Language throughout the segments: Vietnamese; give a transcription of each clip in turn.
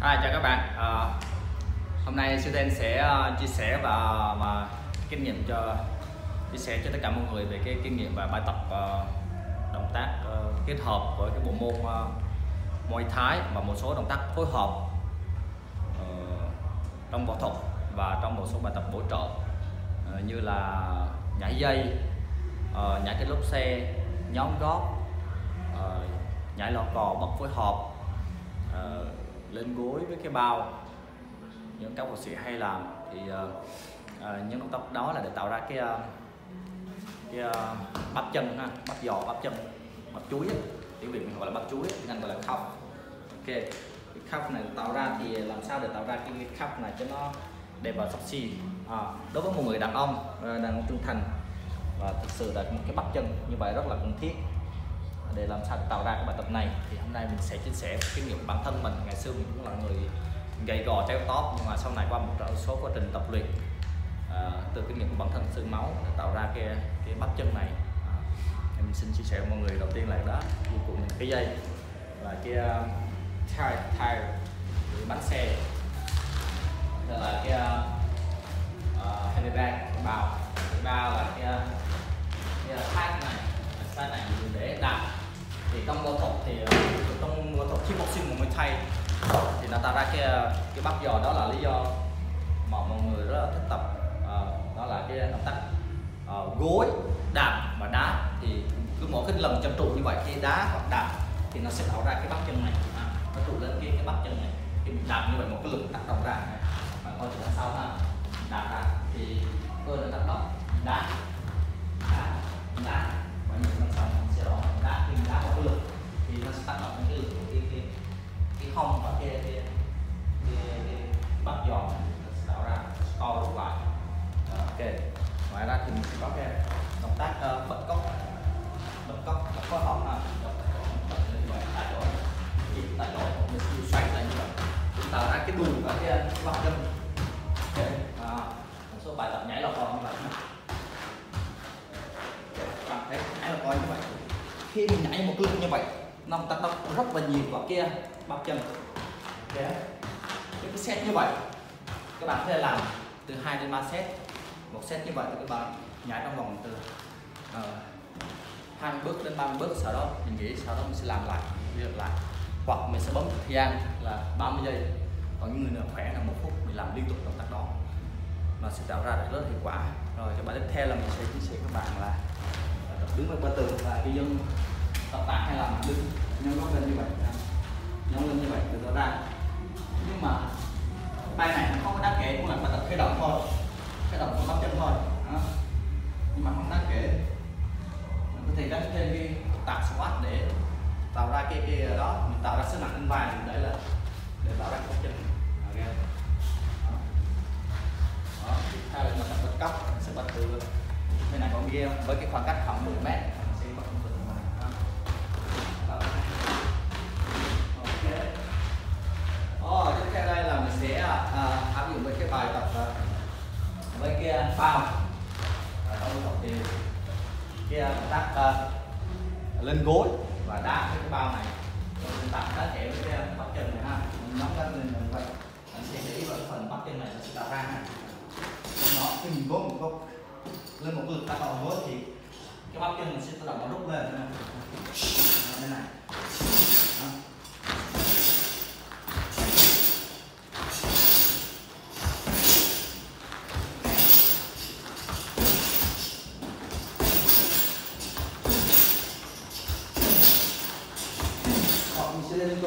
Chào các bạn. Hôm nay sư Đen sẽ chia sẻ và kinh nghiệm chia sẻ cho tất cả mọi người về cái kinh nghiệm và bài tập động tác kết hợp với cái bộ môn Muay Thái và một số động tác phối hợp trong võ thuật và trong một số bài tập bổ trợ như là nhảy dây, nhảy cái lốp xe, nhóm gót, nhảy lò cò bật phối hợp, lên gối với cái bao. Những các võ sĩ hay làm thì những động tác đó là để tạo ra cái bắp chân ha, bắp giò, bắp chân, bắp chuối, tiếng Việt mình gọi là bắp chuối, tiếng Anh gọi là calf. Ok, cái calf này tạo ra thì làm sao để tạo ra cái calf này cho nó đẹp và sexy. Đối với một người đàn ông trung thành và thực sự là một cái bắp chân như vậy rất là cần thiết. Để làm sao để tạo ra cái bài tập này thì hôm nay mình sẽ chia sẻ kinh nghiệm của bản thân mình. Ngày xưa mình cũng là người gầy gò chéo tóp, nhưng mà sau này qua một số quá trình tập luyện từ kinh nghiệm của bản thân xương máu để tạo ra cái bắp chân này. Mình xin chia sẻ với mọi người. Đầu tiên là đó, dụng cụ mình cái dây là cái tire để bánh xe, đó là cái handlebar, cái bao là cái tag này. Cái này dùng để đạp. Thì trong võ thuật thì trong võ thuật kickboxing và Muay Thai thì nó tạo ra cái bắp giò. Đó là lý do mà mọi người rất là thích tập. Đó là cái động tác gối, đạp và đá. Thì cứ mỗi cái lần chân trụ như vậy, khi đá hoặc đạp thì nó sẽ tạo ra cái bắp chân này, nó trụ lên cái bắp chân này. Khi mình đạp như vậy, một cái lực tác động ra này, bạn coi từ đằng sau ha, đạp ra thì cơ là tác động, đá và những lần sau mình sẽ đá, khi đá một cái lực thì nó sẽ tác động đến cái lực của cái hông và cái bắp giò, nó sẽ tạo ra co rút lại. Ok, ngoài ra thì mình sẽ có cái động tác bật cốc phối hợp ha, tại chỗ mình sẽ xoay lại như vậy, tạo ra cái đùi và cái bắp chân. Một số bài tập nhảy lò cò như vậy. Bạn thấy nhảy lò cò như vậy, khi mình nhảy một lực như vậy nó tác động rất là nhiều vào kia bắp chân. Okay. Cái set như vậy các bạn có thể làm từ 2 đến 3 set. Một set như vậy thì các bạn nhảy trong vòng từ 20 bước đến 30 bước. Sau đó mình nghĩ sau đó mình sẽ làm lại, hoặc mình sẽ bấm thời gian là 30 giây. Còn những người nào khỏe là 1 phút, mình làm liên tục động tác đó, nó sẽ tạo ra được rất hiệu quả. Rồi cái bài tiếp theo là mình sẽ chia sẻ các bạn là tập đứng với ba tường, là cái dân tập tạ hay là đứng nhóm gót lên như vậy, nhóm lên như vậy từ đó ra. Nhưng mà tay này nó không có đáng kể, cũng là bài tập khởi động thôi, khởi động của bắp chân thôi. Nhưng mà không đáng kể, mình có thể gắn thêm cái tạ squat để tạo ra cái đó, mình tạo ra sức nặng lên vai để tạo ra bắp chân. Okay. Đó. Tiếp theo là mình tập bật cốc, mình sẽ bật từ bên này con kia với cái khoảng cách khoảng 10 mét, mình sẽ bật từ này. Tiếp theo đây là mình sẽ áp dụng với cái bài tập với cái bao. Trong tập thì cái động tác lên gối và đá với cái bao này, rồi mình tập đá nhẹ với cái bắp chân này ha, mình nắm lên như vậy, mình sẽ để ý vào cái phần bắp chân này nó sẽ tạo ra ha. Nó khi mình gối một góc lên một lực tác động gối thì cái bắp chân mình sẽ tự động nó rút lên như này. Mình sẽ lên liên tục,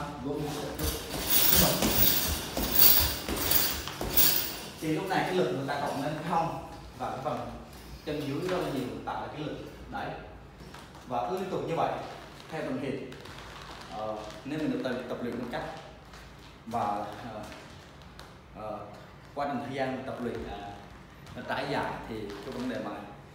thì lúc này cái lực người ta cộng lên cái hông và cái phần chân dưới rất là nhiều, tạo ra cái lực đấy, và cứ liên tục như vậy theo tuần hiệp. Nên mình được tập luyện một cách và qua trình thời gian tập luyện nó trải dài thì cái vấn đề mà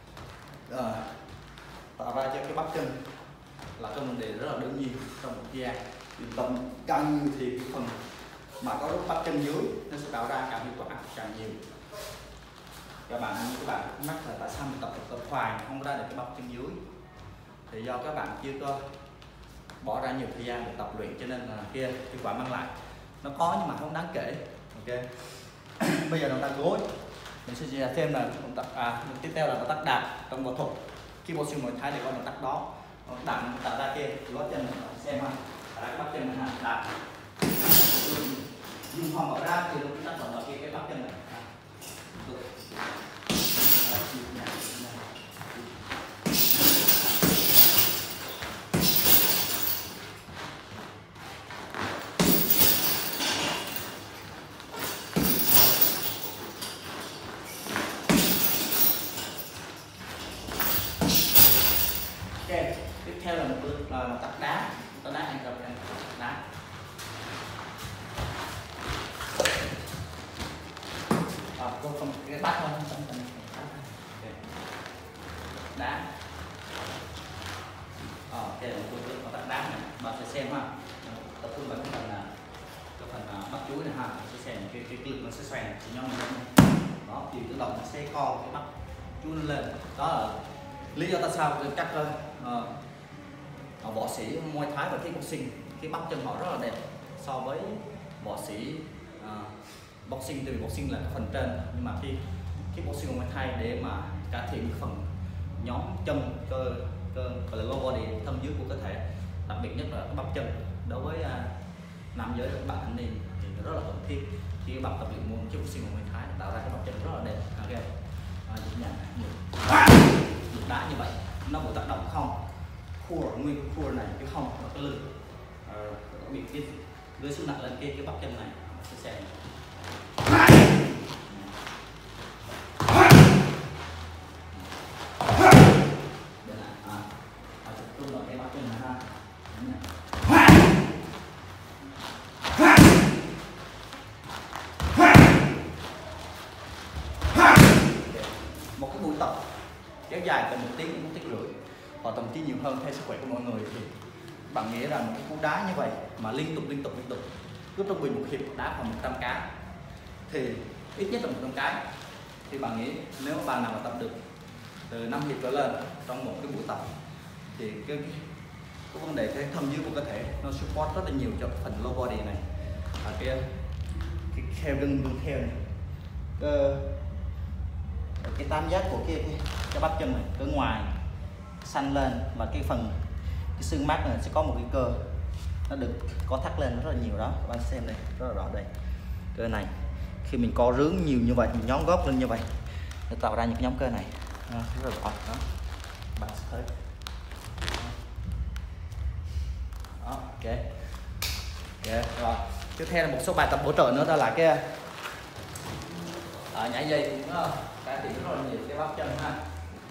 tạo ra cho cái bắp chân là cái vấn đề rất là đương nhiên trong một thời gian. Tập càng nhiều thì cái phần mà có lúc bắp chân dưới nó sẽ tạo ra càng hiệu quả càng nhiều. Các bạn mắc là tại sao mình tập hoài không ra được cái bắp chân dưới, thì do các bạn chưa có bỏ ra nhiều thời gian để tập luyện, cho nên là kia hiệu quả mang lại nó có nhưng mà không đáng kể. Ok. Bây giờ động tác gối mình sẽ thêm là động tác tiếp theo là động tác đạp trong võ thuật. Khi boxing Muay Thai thì có động tác đó, đạp tạo ra kia gót chân xem ha, các bắp chân ha, đạp dùng hông mở ra thì chúng ta chọn vào cái bắp chân này. Okay. Tiếp theo là một tập đá, anh cầm đá. Cô không cái bắt thôi, đá. Ok, một tập đá này, bạn sẽ xem ha. Tập trung vào cái phần bắp chuối này ha, sẽ xem cái lực nó sẽ xoèn, sẽ nhón lên. Đó, thì tự động nó sẽ co cái bắp chuối lên. Đó là lý do tại sao các võ sĩ Muay Thái và kickboxing cái bắp chân họ rất là đẹp so với võ sĩ boxing, từ boxing là cái phần trên, nhưng mà khi kickboxing Muay Thái để mà cải thiện phần nhóm chân cơ gọi là lower body, thân dưới của cơ thể, đặc biệt nhất là bắp chân đối với nam giới các bạn thanh niên thì rất là cần thiết khi các bạn tập luyện môn kickboxing Muay Thái tạo ra cái bắp chân rất là đẹp. Ok, nhịp nhàng được đá như vậy nó có tác động không nguyên core này, cái hông và cái lưng bị cái đưa sức nặng lên cái bắp chân này sẽ tập trung vào cái bắp chân này ha. Một cái buổi tập kéo dài từ 1 tiếng đến 1 tiếng rưỡi hoặc thậm chí nhiều hơn theo sức khỏe của mọi người, thì bạn nghĩ rằng một cái cú đá như vậy mà liên tục cứ trung bình một hiệp đá khoảng 100 cái thì ít nhất là 100 cái, thì bạn nghĩ nếu mà bạn nào mà tập được từ 5 hiệp trở lên trong một cái buổi tập thì cái vấn đề cái thân dưới của cơ thể nó support rất là nhiều cho phần low body này, và cái kheo lưng kheo này, cái tam giác của cái bắp chân này ở ngoài xanh lên, và cái phần cái xương mắt này sẽ có một cái cơ nó được có thắt lên rất là nhiều đó. Các bạn xem đây rất là rõ đây, cơ này khi mình co rướn nhiều như vậy, mình nhón gót lên như vậy để tạo ra những cái nhóm cơ này rất là rõ đó. Bạn sẽ thấy đó. Ok, rồi tiếp theo là một số bài tập bổ trợ nữa, đó là cái nhảy dây cũng cải thiện rất là nhiều cái bắp chân ha.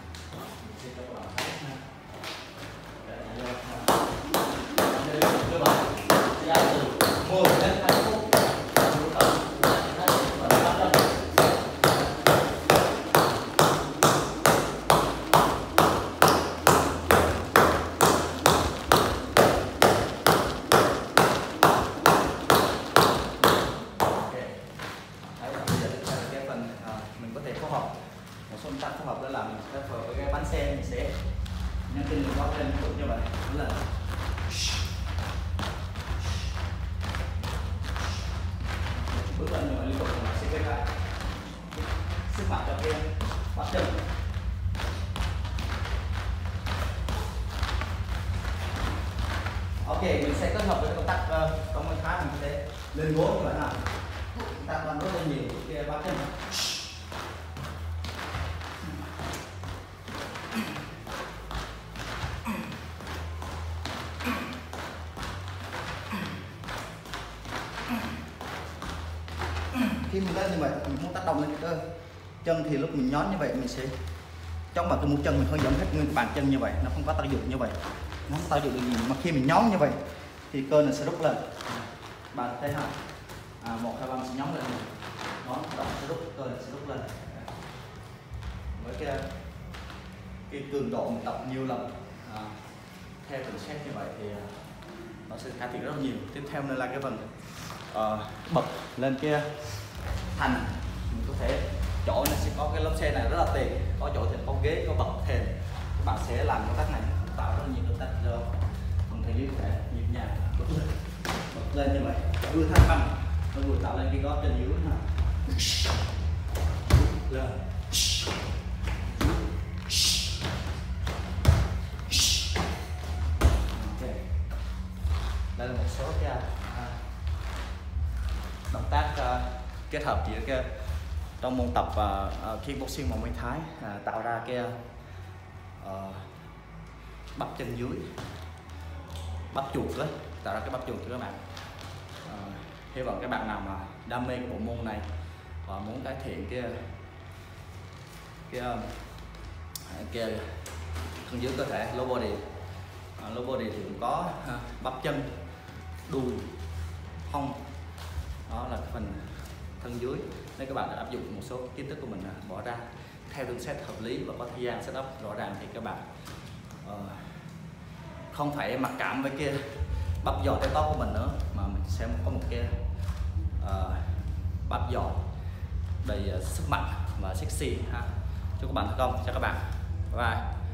Mình có thể phối hợp một số tác phối hợp đó là mình sẽ phối hợp với cái bánh xe, mình sẽ nhân trên đường gót lên như vậy, đó là bước lên rồi liên tục mình sẽ gây ra sức mạnh cho cái bắp chân. Ok, mình sẽ kết hợp với công tác trong Muay Thái, mình sẽ lên gối như vậy nào, chúng ta làm rất là nhiều cái bắp chân. Khi mình lên như vậy mình muốn tác động lên cái cơ chân, thì lúc mình nhón như vậy mình sẽ trong bằng cái mũi chân mình hơi dẫn hết nguyên bàn chân như vậy, nó không có tác dụng như vậy, nó không tác dụng được gì, mà khi mình nhón như vậy thì cơ này sẽ rút lên. Bạn thấy hả? 1, 2, 3 mình sẽ nhón lên, nó sẽ rút, cơ này sẽ rút lên. Với cái cường độ mình tập nhiều lần theo từng set như vậy thì nó sẽ cải thiện rất là nhiều. Tiếp theo nữa là cái phần bật lên cái thành, mình có thể chỗ này sẽ có cái lốp xe này rất là tiện, có chỗ thì có ghế, có bậc thềm, các bạn sẽ làm công tác này tạo rất là nhiều công tác cho phần thể lý thể nhịp nhàng, bật lên như vậy, vừa thăng bằng nó vừa tạo lên cái gót chân dưới ha. Lên ok. Đây là một số cái động tác kết hợp giữa cái trong môn tập kickboxing và Muay Thái, tạo ra cái bắp chân dưới, bắp chuột đó, tạo ra cái bắp chuột cho các bạn. Hy vọng các bạn nào mà đam mê bộ môn này và muốn cải thiện cái thân dưới cơ thể, low body. Low body thì cũng có bắp chân, đùi, hông, đó là cái phần thân dưới. Nếu các bạn đã áp dụng một số kiến thức của mình bỏ ra theo đường set hợp lý và có thời gian setup rõ ràng thì các bạn không phải mặc cảm với cái bắp giò teo tóp của mình nữa, mà mình sẽ có một cái bắp giò đầy sức mạnh và sexy ha. Chúc các bạn thành công, chào các bạn, bye bye.